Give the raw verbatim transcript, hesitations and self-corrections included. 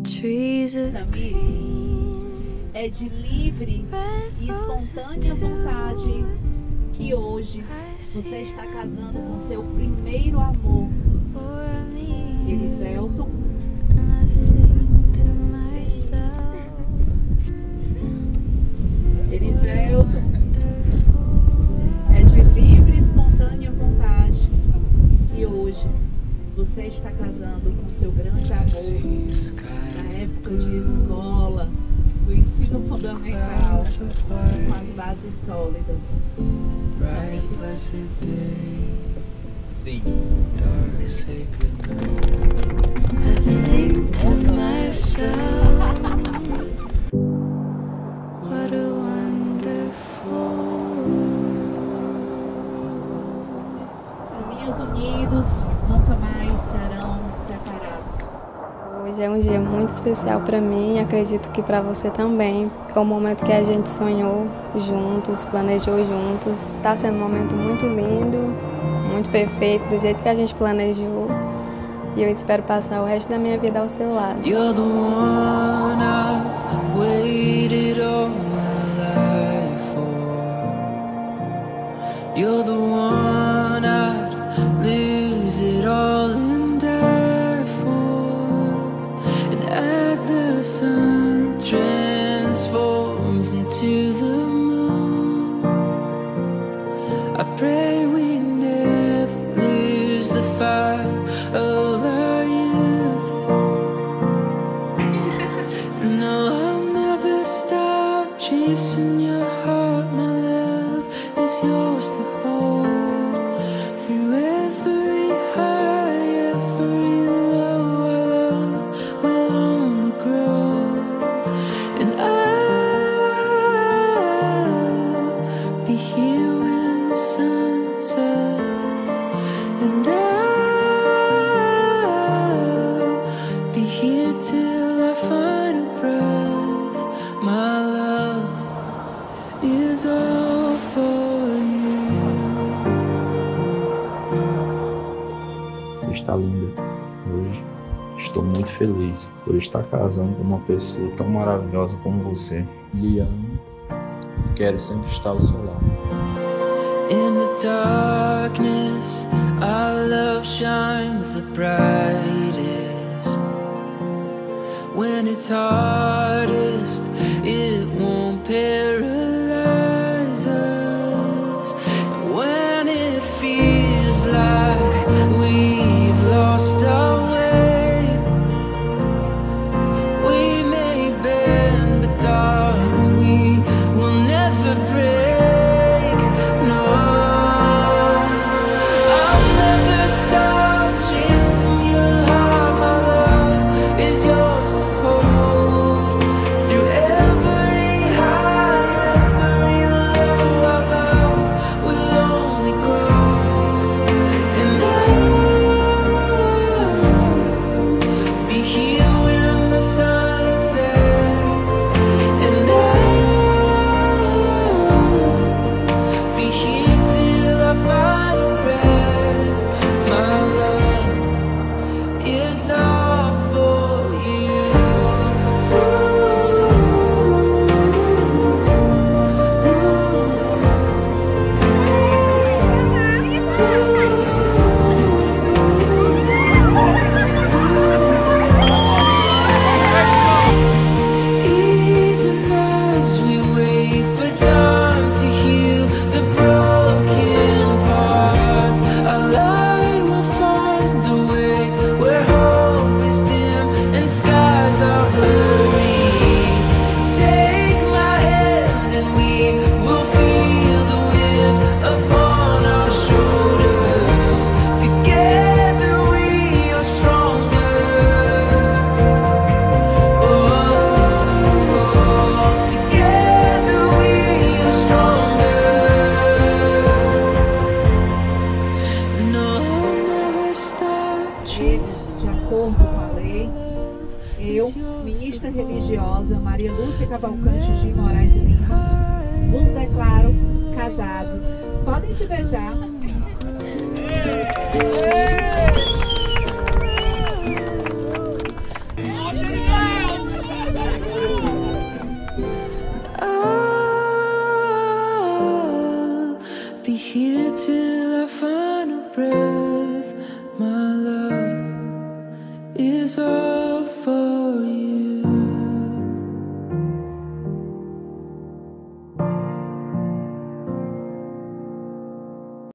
Tamires, é de livre e espontânea vontade que hoje você está casando com seu primeiro amor, Erivelton. Erivelton, é de livre e espontânea vontade que hoje você está casando com seu grande amor na época de escola, do ensino fundamental, com as bases sólidas. Sim. Caminhos unidos nunca mais serão separados. Hoje é um dia muito especial para mim, acredito que para você também. É o momento que a gente sonhou juntos, planejou juntos. Está sendo um momento muito lindo, muito perfeito, do jeito que a gente planejou. E eu espero passar o resto da minha vida ao seu lado. You're the one I've waited all my life for. You're the one I'd lose it all and die for. And as the sun transforms into the moon, I pray we never lose the fire of our youth. No, I'll never stop chasing your heart. My love is yours to hold through every high, every low. Our love will only grow, and I'll be here when the sun sets, and I'll be here till our final breath. My love is all for you. Você está linda hoje. Estou muito feliz por estar casando com uma pessoa tão maravilhosa como você. Lhe amo e quero sempre estar ao seu lado. In the darkness, our love shines the brightest. When it's hardest, it won't paralyze us. When it feels like we've lost our way, we may bend, but darling, we will never break. No, I'll never stop chasing your heart. My love is yours to hold through every high, every low. Our love will only grow, and I'll be here when the sun sets, and I'll be here till our final breath. My love is all for you. Even as we wait for time to heal the broken parts, our light will find a way where hope is dim and skies are blurry. Take my hand and we will feel the wind upon our shoulders. Together we are stronger. Oh, together we are stronger. No, I'll never stop chasing. De acordo com a lei, eu, ministra religiosa Maria Lúcia Cavalcante de Moraes e Lima, vos declaro casados. Podem se beijar. Hey! till our final breath. My love is all